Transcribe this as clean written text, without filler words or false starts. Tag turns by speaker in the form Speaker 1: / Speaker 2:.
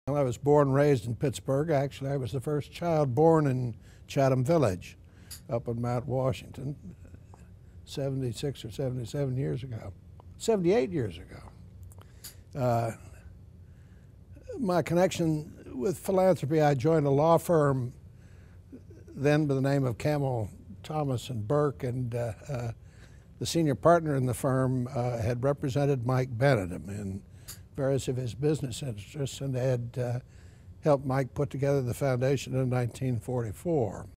Speaker 1: I was born and raised in Pittsburgh. Actually, I was the first child born in Chatham Village up on Mount Washington 76 or 77 years ago, 78 years ago. My connection with philanthropy, I joined a law firm then by the name of Camel, Thomas and Burke, and the senior partner in the firm had represented Mike Bennett in various of his business interests and had helped Mike put together the foundation in 1944.